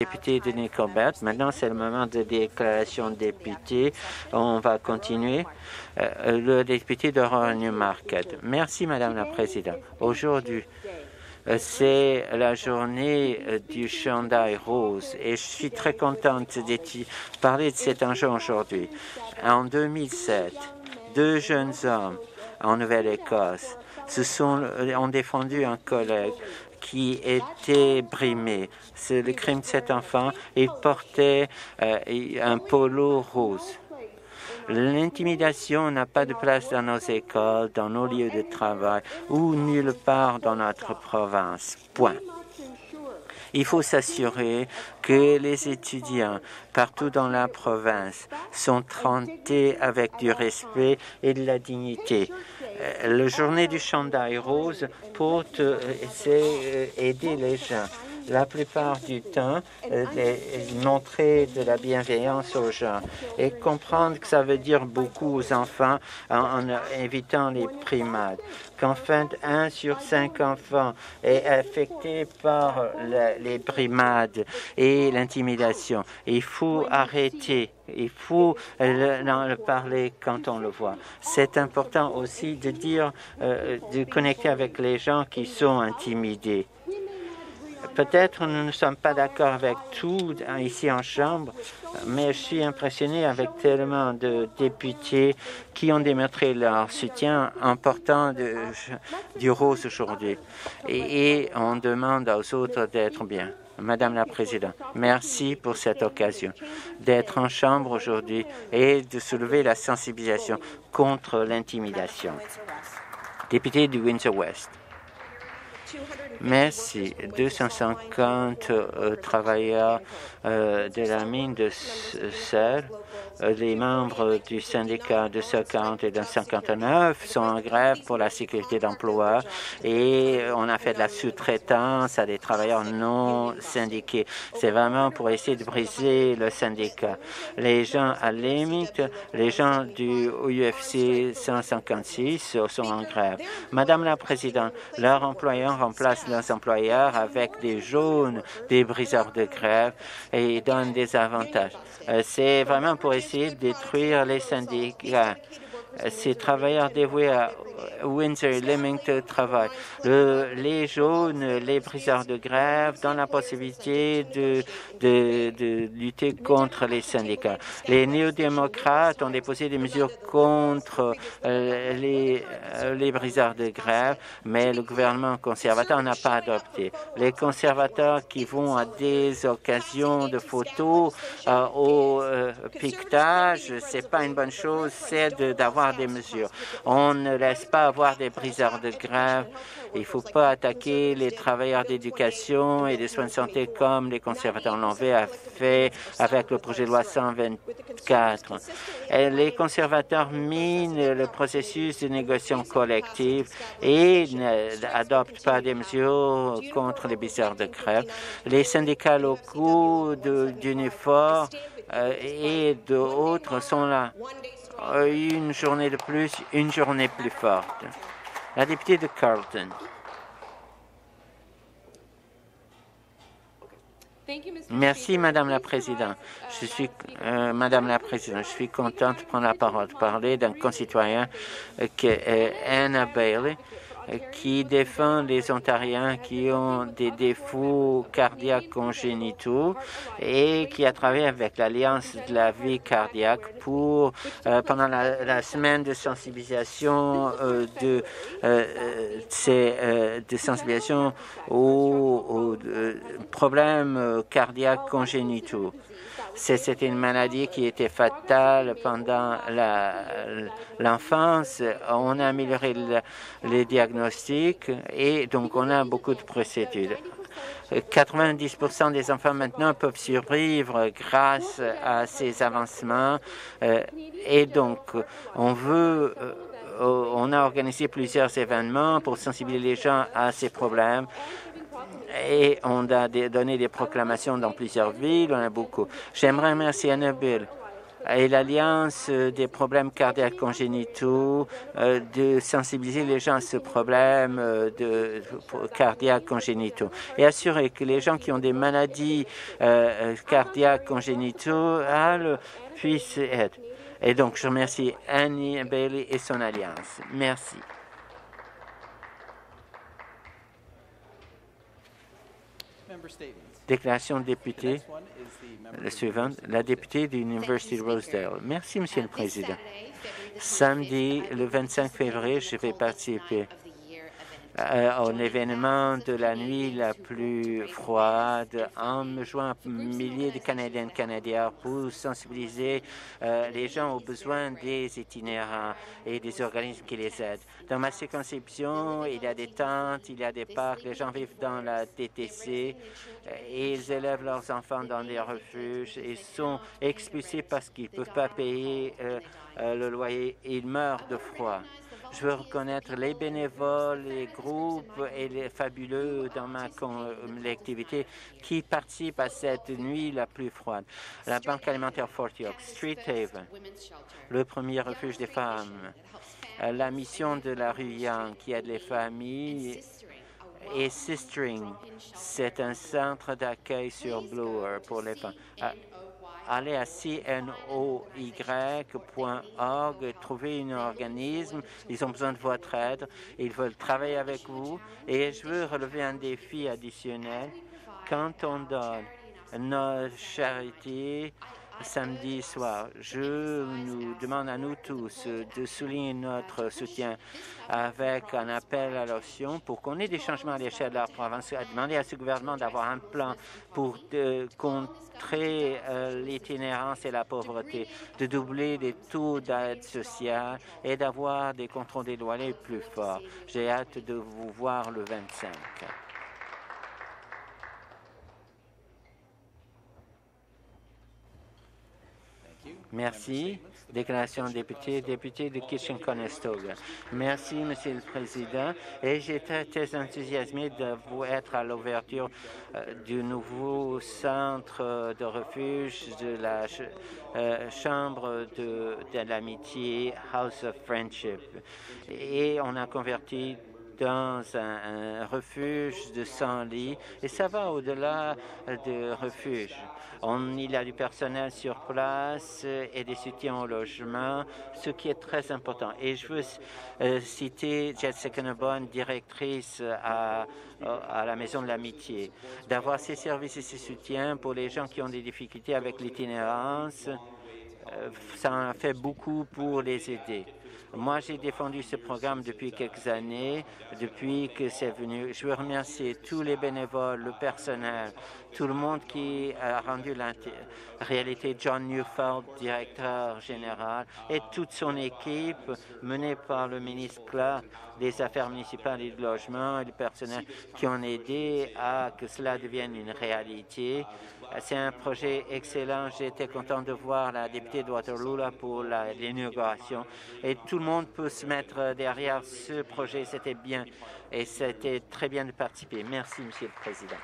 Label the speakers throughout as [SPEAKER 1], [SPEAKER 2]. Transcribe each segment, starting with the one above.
[SPEAKER 1] député de Nickelbelt. Maintenant, c'est le moment de déclaration de député. On va continuer. Le député d'Aurora Newmarket. Merci, Madame la Présidente. Aujourd'hui, c'est la journée du chandail rose et je suis très contente de parler de cet enjeu aujourd'hui. En 2007, deux jeunes hommes en Nouvelle-Écosse ont défendu un collègue qui était brimé. C'est le crime de cet enfant. Il portait un polo rose. L'intimidation n'a pas de place dans nos écoles, dans nos lieux de travail ou nulle part dans notre province. Point. Il faut s'assurer que les étudiants partout dans la province sont traités avec du respect et de la dignité. La journée du chandail rose pour aider les gens. La plupart du temps, montrer de la bienveillance aux gens et comprendre que ça veut dire beaucoup aux enfants en évitant les primades. Qu'enfin, 1 sur 5 enfants est affecté par les brimades et l'intimidation. Il faut arrêter. Il faut en parler quand on le voit. C'est important aussi de dire, de connecter avec les gens qui sont intimidés. Peut-être nous ne sommes pas d'accord avec tout ici en Chambre, mais je suis impressionné avec tellement de députés qui ont démontré leur soutien en portant du rose aujourd'hui. Et on demande aux autres d'être bien. Madame la Présidente, merci pour cette occasion d'être en Chambre aujourd'hui et de soulever la sensibilisation contre l'intimidation. Député du Windsor-West. Merci. 250 travailleurs de la mine de sel, les membres du syndicat de 50 et de 59 sont en grève pour la sécurité d'emploi et on a fait de la sous-traitance à des travailleurs non syndiqués. C'est vraiment pour essayer de briser le syndicat. Les gens à Leamington, les gens du UFC 156 sont en grève. Madame la Présidente, leurs employeurs remplacent leurs employeurs avec des jaunes, des briseurs de grève et donnent des avantages. C'est vraiment pour essayer de détruire les syndicats. Ces travailleurs dévoués à Windsor et Leamington travaillent. Les jaunes, les briseurs de grève donnent la possibilité de lutter contre les syndicats. Les néo-démocrates ont déposé des mesures contre les briseurs de grève, mais le gouvernement conservateur n'a pas adopté. Les conservateurs qui vont à des occasions de photos au piquetage, c'est pas une bonne chose, c'est d'avoir des mesures. On ne laisse pas avoir des briseurs de grève. Il ne faut pas attaquer les travailleurs d'éducation et des soins de santé comme les conservateurs l'ont fait avec le projet de loi 124. Et les conservateurs minent le processus de négociation collective et n'adoptent pas des mesures contre les briseurs de grève. Les syndicats locaux d'Unifor et d'autres sont là. Une journée de plus, une journée plus forte. La députée de Carleton. Merci, Madame la Présidente. Madame la Présidente, je suis contente de prendre la parole, de parler d'un concitoyen qui est Anna Bailey, qui défend les Ontariens qui ont des défauts cardiaques congénitaux et qui a travaillé avec l'Alliance de la vie cardiaque pour, pendant la semaine de sensibilisation de sensibilisation aux problèmes cardiaques congénitaux. C'était une maladie qui était fatale pendant l'enfance. On a amélioré les diagnostics et donc on a beaucoup de procédures. 90% des enfants maintenant peuvent survivre grâce à ces avancements et donc on a organisé plusieurs événements pour sensibiliser les gens à ces problèmes. Et on a donné des proclamations dans plusieurs villes, on a beaucoup. J'aimerais remercier Annabelle et l'Alliance des problèmes cardiaques congénitaux de sensibiliser les gens à ce problème cardiaques congénitaux et assurer que les gens qui ont des maladies cardiaques congénitaux puissent être. Et donc, je remercie Annie Bailey et son alliance. Merci. Déclaration de député. Le suivant, la députée de l'Université de Rosedale. Merci, Monsieur le Président. Samedi, le 25 février, je vais participer à l'événement de la nuit la plus froide en me joignant à milliers de Canadiens et Canadiens pour sensibiliser les gens aux besoins des itinérants et des organismes qui les aident. Dans ma circonscription, il y a des tentes, il y a des parcs, les gens vivent dans la TTC et ils élèvent leurs enfants dans des refuges et sont expulsés parce qu'ils ne peuvent pas payer le loyer. Ils meurent de froid. Je veux reconnaître les bénévoles, les groupes et les fabuleux dans ma collectivité qui participent à cette nuit la plus froide. La Banque alimentaire Fort York, Street Haven, le premier refuge des femmes, la mission de la rue Young qui aide les familles et Sistering, c'est un centre d'accueil sur Bloor pour les femmes. Allez à cnoy.org, trouver un organisme. Ils ont besoin de votre aide. Ils veulent travailler avec vous. Et je veux relever un défi additionnel. Quand on donne notre charité samedi soir, je nous demande à nous tous de souligner notre soutien avec un appel à l'action pour qu'on ait des changements à l'échelle de la province, à demander à ce gouvernement d'avoir un plan pour contrer l'itinérance et la pauvreté, de doubler les taux d'aide sociale et d'avoir des contrôles des loyers plus forts. J'ai hâte de vous voir le 25. Merci. Déclaration de député de Kitchen-Conestoga. Merci, Monsieur le Président. Et j'étais très enthousiasmé de vous être à l'ouverture du nouveau centre de refuge de la Chambre de l'amitié, House of Friendship. Et on a converti dans un refuge de 100 lits et ça va au-delà de refuge. Il y a du personnel sur place et des soutiens au logement, ce qui est très important. Et je veux citer Jessica Nabon, directrice à la Maison de l'Amitié, d'avoir ces services et ces soutiens pour les gens qui ont des difficultés avec l'itinérance. Ça en a fait beaucoup pour les aider. Moi, j'ai défendu ce programme depuis quelques années, depuis que c'est venu. Je veux remercier tous les bénévoles, le personnel, tout le monde qui a rendu la réalité. John Neufeld, directeur général, et toute son équipe menée par le ministre Clark des Affaires municipales et du logement et du personnel qui ont aidé à que cela devienne une réalité. C'est un projet excellent. J'étais content de voir la députée de Waterloo là pour l'inauguration. Et tout le monde peut se mettre derrière ce projet. C'était bien et c'était très bien de participer. Merci, Monsieur le Président.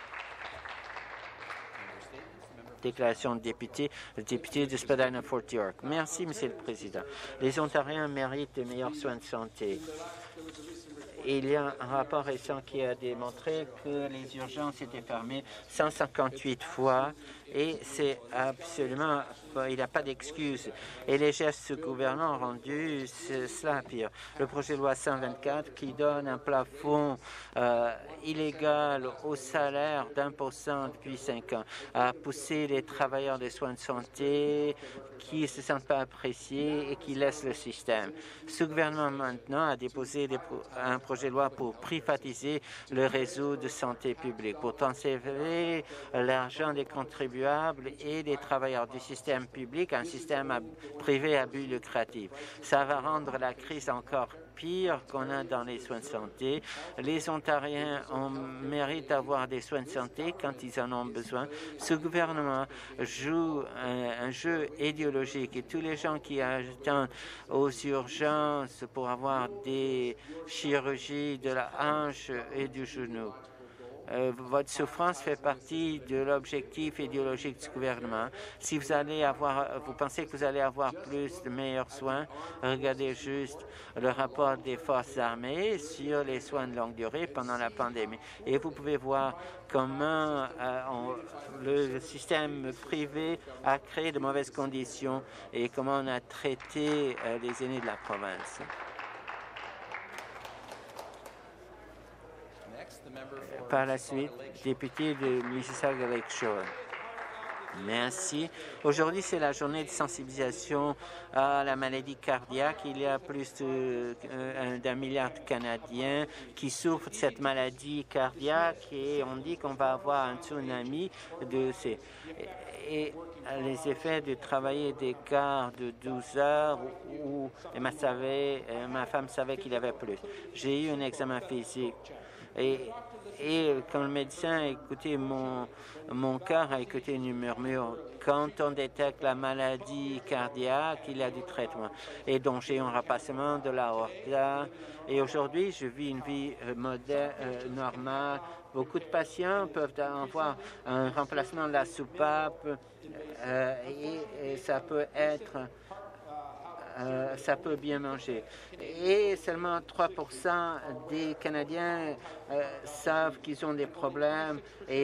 [SPEAKER 1] Déclaration de député, le député de Spadina-Fort York. Merci, Monsieur le Président. Les Ontariens méritent de meilleurs soins de santé. Il y a un rapport récent qui a démontré que les urgences étaient fermées 158 fois et c'est absolument, il n'y a pas d'excuse. Et les gestes du gouvernement ont rendu cela pire. Le projet de loi 124 qui donne un plafond illégal au salaire d'1% depuis 5 ans a poussé les travailleurs des soins de santé qui ne se sentent pas appréciés et qui laissent le système. Ce gouvernement maintenant a déposé un projet de loi pour privatiser le réseau de santé publique, pour transférer l'argent des contribuables et des travailleurs du système public à un système privé à but lucratif. Ça va rendre la crise encore pire qu'on a dans les soins de santé. Les Ontariens méritent d'avoir des soins de santé quand ils en ont besoin. Ce gouvernement joue un jeu idéologique et tous les gens qui attendent aux urgences pour avoir des chirurgies de la hanche et du genou votre souffrance fait partie de l'objectif idéologique du gouvernement. Si vous pensez que vous allez avoir plus de meilleurs soins, regardez juste le rapport des forces armées sur les soins de longue durée pendant la pandémie. Et vous pouvez voir comment le système privé a créé de mauvaises conditions et comment on a traité les aînés de la province. Par la suite, député de Mississauga Lakeshore. Merci. Aujourd'hui, c'est la journée de sensibilisation à la maladie cardiaque. Il y a plus d'un milliard de Canadiens qui souffrent de cette maladie cardiaque et on dit qu'on va avoir un tsunami de ces... Et les effets de travailler des quarts de 12 heures où ma femme savait qu'il y avait plus. J'ai eu un examen physique. Et quand le médecin a écouté mon cœur a écouté une murmure. Quand on détecte la maladie cardiaque, il y a du traitement. Et donc, j'ai un remplacement de l'aorta. Et aujourd'hui, je vis une vie normale. Beaucoup de patients peuvent avoir un remplacement de la soupape et ça peut être... ça peut bien manger. Et seulement 3% des Canadiens savent qu'ils ont des problèmes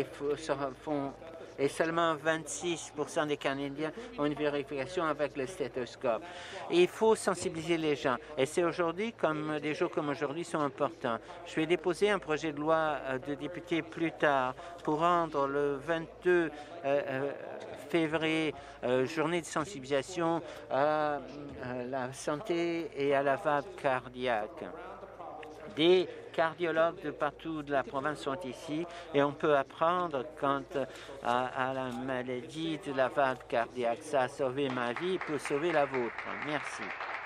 [SPEAKER 1] et seulement 26% des Canadiens ont une vérification avec le stéthoscope. Et il faut sensibiliser les gens. Et c'est aujourd'hui, comme des jours comme aujourd'hui, sont importants. Je vais déposer un projet de loi de député plus tard pour rendre le 22 février journée de sensibilisation à la santé et à la valve cardiaque. Des cardiologues de partout de la province sont ici et on peut apprendre quant à la maladie de la valve cardiaque. Ça a sauvé ma vie, peut sauver la vôtre. Merci.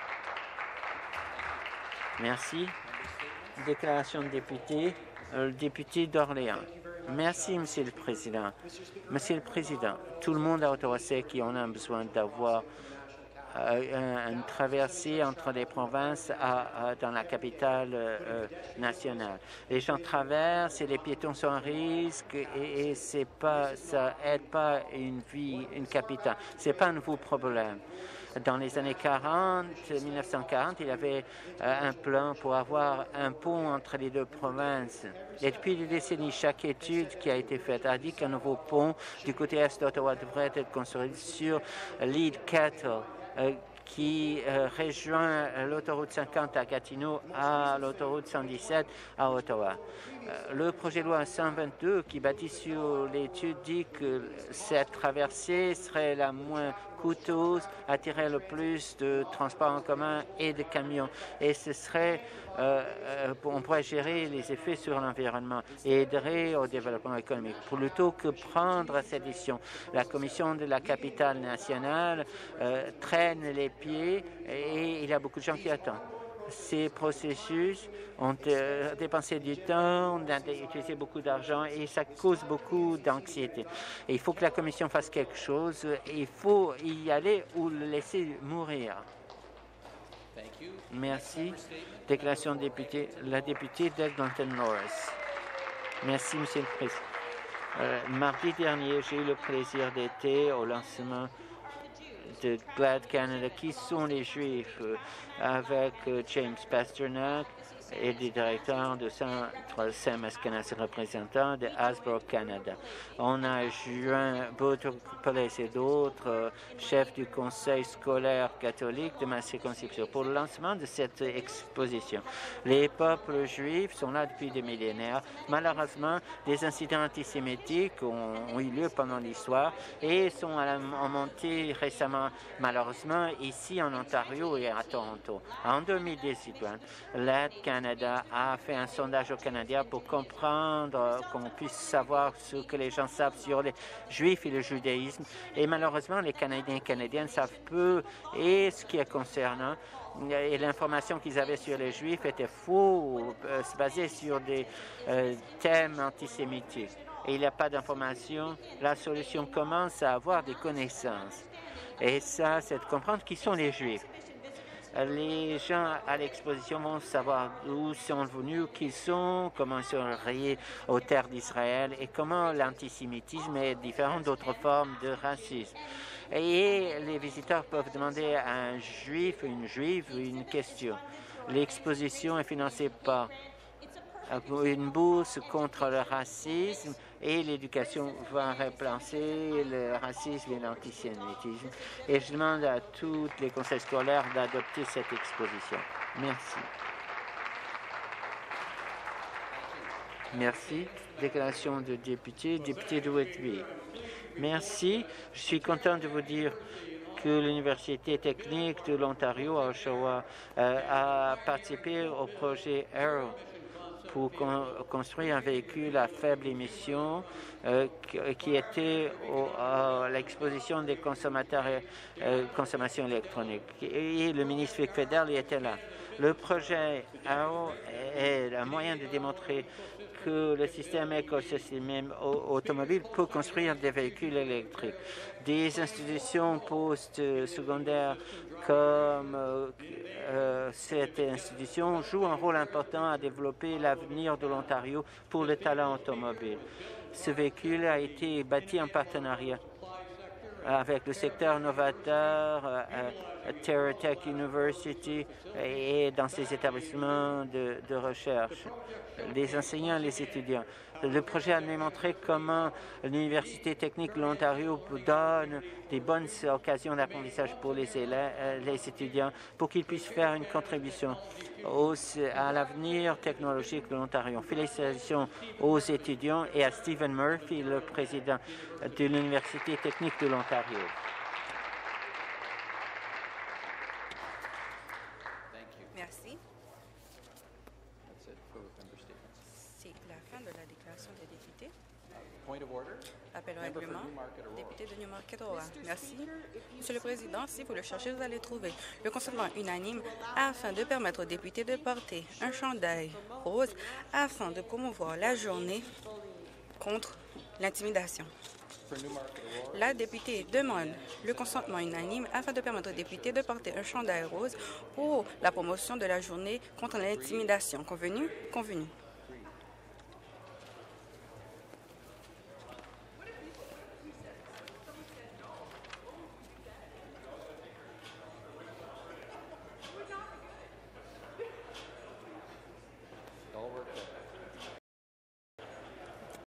[SPEAKER 1] Merci. Déclaration de député, le député d'Orléans. Merci, Monsieur le Président. Monsieur le Président, tout le monde à Ottawa sait qu'on a besoin d'avoir une traversée entre les provinces dans la capitale nationale. Les gens traversent et les piétons sont en risque et ça aide pas une capitale. C'est pas un nouveau problème. Dans les années 1940, il y avait un plan pour avoir un pont entre les deux provinces. Et depuis des décennies, chaque étude qui a été faite a dit qu'un nouveau pont du côté est d'Ottawa devrait être construit sur l'île Kettle, qui rejoint l'autoroute 50 à Gatineau à l'autoroute 117 à Ottawa. Le projet de loi 122 qui bâtit sur l'étude dit que cette traversée serait la moins coûteuse, attirer le plus de transports en commun et de camions. Et ce serait, on pourrait gérer les effets sur l'environnement et aiderait au développement économique. Plutôt que prendre cette décision, la Commission de la capitale nationale traîne les pieds et il y a beaucoup de gens qui attendent. Ces processus ont dépensé du temps, on a utilisé beaucoup d'argent et ça cause beaucoup d'anxiété. Il faut que la Commission fasse quelque chose. Il faut y aller ou le laisser mourir. Merci. Déclaration de député, la députée d'Eglinton Norris. Merci, Monsieur le Président. Mardi dernier, j'ai eu le plaisir d'être au lancement de GLAD Canada, qui sont les Juifs, avec James Pasternak et des directeurs de Centre Sam Eskenazi, représentant de Hasbro Canada. On a joint Boutros et d'autres chefs du conseil scolaire catholique de ma circonscription pour le lancement de cette exposition. Les peuples juifs sont là depuis des millénaires. Malheureusement, des incidents antisémitiques ont eu lieu pendant l'histoire et sont en montée récemment, malheureusement, ici en Ontario et à Toronto. En 2018, l'Aide Canada a fait un sondage au Canada pour comprendre, qu'on puisse savoir ce que les gens savent sur les Juifs et le judaïsme. Et malheureusement, les Canadiens et Canadiennes savent peu. Et ce qui est concernant, et l'information qu'ils avaient sur les Juifs était faux, se basait sur des thèmes antisémitiques. Et il n'y a pas d'information. La solution commence à avoir des connaissances. Et ça, c'est de comprendre qui sont les Juifs. Les gens à l'exposition vont savoir d'où sont venus, qui ils sont, comment ils sont reliés aux terres d'Israël et comment l'antisémitisme est différent d'autres formes de racisme. Et les visiteurs peuvent demander à un juif ou une juive une question. L'exposition est financée par une bourse contre le racisme et l'éducation va remplacer le racisme et l'antisémitisme. Et je demande à tous les conseils scolaires d'adopter cette exposition. Merci. Merci. Déclaration de député de Whitby. Merci. Je suis content de vous dire que l'Université technique de l'Ontario à Oshawa a participé au projet Arrow pour construire un véhicule à faible émission qui était à l'exposition des consommateurs et consommation électronique. Et le ministre fédéral était là. Le projet Arrow est un moyen de démontrer que le système écosystème automobile peut construire des véhicules électriques. Des institutions post-secondaires comme cette institution jouent un rôle important à développer l'avenir de l'Ontario pour le talent automobile. Ce véhicule a été bâti en partenariat avec le secteur novateur, TerraTech University et dans ses établissements de recherche, les enseignants et les étudiants. Le projet a démontré comment l'Université technique de l'Ontario donne des bonnes occasions d'apprentissage pour les étudiants pour qu'ils puissent faire une contribution à l'avenir technologique de l'Ontario. Félicitations aux étudiants et à Stephen Murphy, le président de l'Université technique de l'Ontario.
[SPEAKER 2] Merci. C'est la fin de la déclaration des députés. Appel au règlement, député de Newmarket-Ottawa. Merci. Monsieur le Président, si vous le cherchez, vous allez trouver le consentement unanime afin de permettre aux députés de porter un chandail rose afin de promouvoir la journée contre l'intimidation. La députée demande le consentement unanime afin de permettre aux députés de porter un chandail rose pour la promotion de la journée contre l'intimidation. Convenu? Convenu.